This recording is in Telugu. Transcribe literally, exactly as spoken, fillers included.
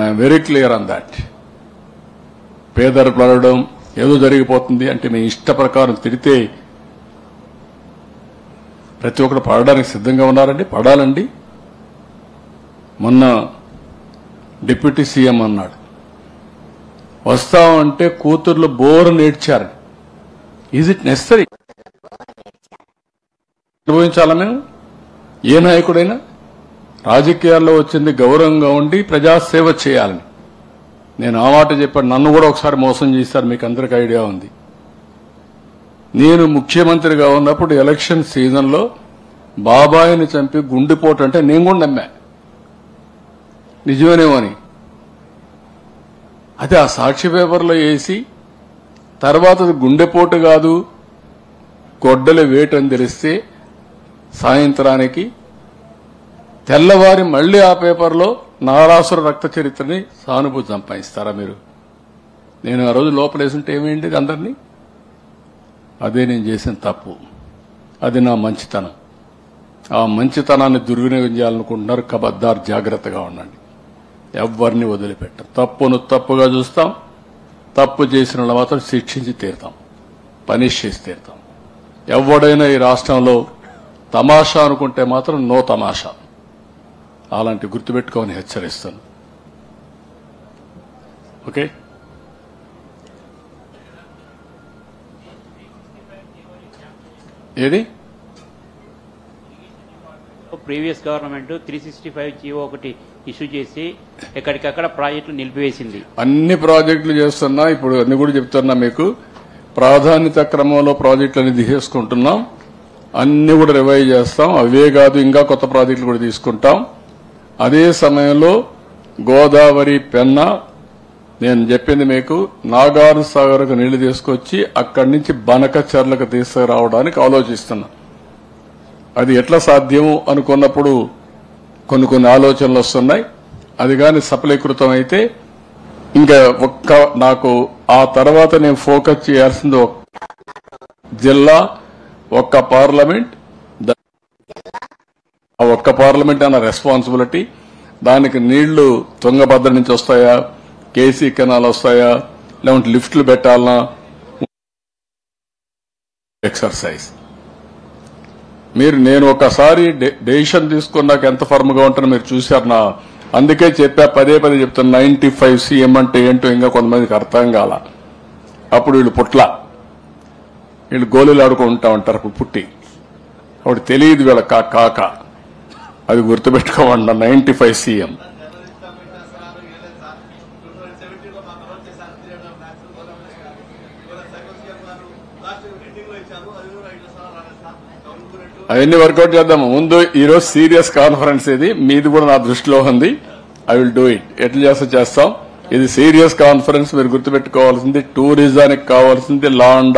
I'm very clear on that. పేదలు పడడం ఏదో జరిగిపోతుంది అంటే మీ ఇష్ట ప్రకారం తిరిగితే ప్రతి ఒక్కరు పడడానికి సిద్ధంగా ఉన్నారండి, పడాలండి. మొన్న డిప్యూటీ సీఎం అన్నాడు, వస్తామంటే కూతుర్లు బోరు నేర్చారు. Is it necessary? అనుభవించాలా మేము? ఏ నాయకుడైనా రాజకీయాల్లో వచ్చింది గౌరవంగా ఉండి ప్రజాసేవ చేయాలని. నేను ఆ మాట చెప్పాను. నన్ను కూడా ఒకసారి మోసం చేశారు, మీకు అందరికీ ఐడియా ఉంది. నేను ముఖ్యమంత్రిగా ఉన్నప్పుడు ఎలక్షన్ సీజన్లో బాబాయిని చంపి గుండెపోటు అంటే నేను కూడా నమ్మా, నిజమేనేమో అని. అదే ఆ సాక్షి పేపర్లో వేసి తర్వాత గుండెపోటు కాదు గొడ్డలి వేటు అని తెలిస్తే సాయంత్రానికి తెల్లవారి మళ్లీ ఆ పేపర్లో నారాసుర రక్త చరిత్రని సానుభూతి సంపాదిస్తారా మీరు? నేను ఆ రోజు లోపలేసుంటే ఏమైంది అందరినీ? అదే నేను చేసిన తప్పు, అది నా మంచితనం. ఆ మంచితనాన్ని దుర్వినియోగం చేయాలనుకుంటున్నారు. కబద్దార్, జాగ్రత్తగా ఉండండి, ఎవరిని వదిలిపెట్టాం. తప్పును తప్పుగా చూస్తాం, తప్పు చేసిన వాళ్ళు మాత్రం శిక్షించి తీరుతాం, పనిష్ చేసి తీరుతాం. ఎవడైనా ఈ రాష్ట్రంలో తమాషా అనుకుంటే మాత్రం నో తమాషా. అలాంటి గుర్తుపెట్టుకోమని హెచ్చరిస్తాను. ఓకే, ఏది previous government three sixty five GO ఒకటి ఇష్యూ చేసి ఎక్కడికక్కడ ప్రాజెక్టులు నిలిపివేసింది. అన్ని ప్రాజెక్టులు చేస్తున్నా, ఇప్పుడు అన్ని కూడా చెప్తున్నా మీకు. ప్రాధాన్యత క్రమంలో ప్రాజెక్టులు అన్ని తీసుకుంటున్నాం, అన్ని కూడా రివైవ్ చేస్తాం. అవే కాదు, ఇంకా కొత్త ప్రాజెక్టులు కూడా తీసుకుంటాం. అదే సమయంలో గోదావరి, పెన్నా, నేను చెప్పింది మీకు, నాగార్ సాగర్కు నీళ్లు తీసుకొచ్చి అక్కడి నుంచి బనకచర్లకు తీసుకురావడానికి ఆలోచిస్తున్నా. అది ఎట్లా సాధ్యం అనుకున్నప్పుడు కొన్ని కొన్ని ఆలోచనలు వస్తున్నాయి. అది కానీ సఫలీకృతం అయితే ఇంకా ఒక్క నాకు ఆ తర్వాత నేను ఫోకస్ చేయాల్సింది ఒక్క జిల్లా, ఒక్క పార్లమెంట్. ఆ ఒక్క పార్లమెంట్ అన్న రెస్పాన్సిబిలిటీ. దానికి నీళ్లు తుంగభద్ర నుంచి వస్తాయా, కేసీ కెనాల్ వస్తాయా, లేకుంటే లిఫ్ట్లు పెట్టాలనా, ఎక్సర్సైజ్. మీరు నేను ఒకసారి డెసిషన్ తీసుకున్నాక ఎంత ఫర్మ్ గా ఉంటారో మీరు చూశారు. నా అందుకే చెప్పా, పదే పదే చెప్తాను, నైన్టీ ఫైవ్ సీఎం అంటే ఏంటో ఇంకా కొంతమందికి అర్థం కాల. అప్పుడు వీళ్ళు పుట్ల వీళ్ళు గోళీలు ఆడుకుంటా ఉంటారు. అప్పుడు పుట్టి అప్పుడు తెలియదు వీళ్ళ కాక. అది గుర్తుపెట్టుకోమండి, నైన్టీ ఫైవ్ సీఎం. అవన్నీ వర్కౌట్ చేద్దాము. ముందు ఈరోజు సీరియస్ కాన్ఫరెన్స్ ఇది, మీది కూడా నా దృష్టిలో ఉంది. I will do it. ఎట్లా చేస్తా చేస్తాం. ఇది సీరియస్ కాన్ఫరెన్స్. మీరు గుర్తుపెట్టుకోవాల్సింది, టూరిజానికి కావాల్సింది లా అండ్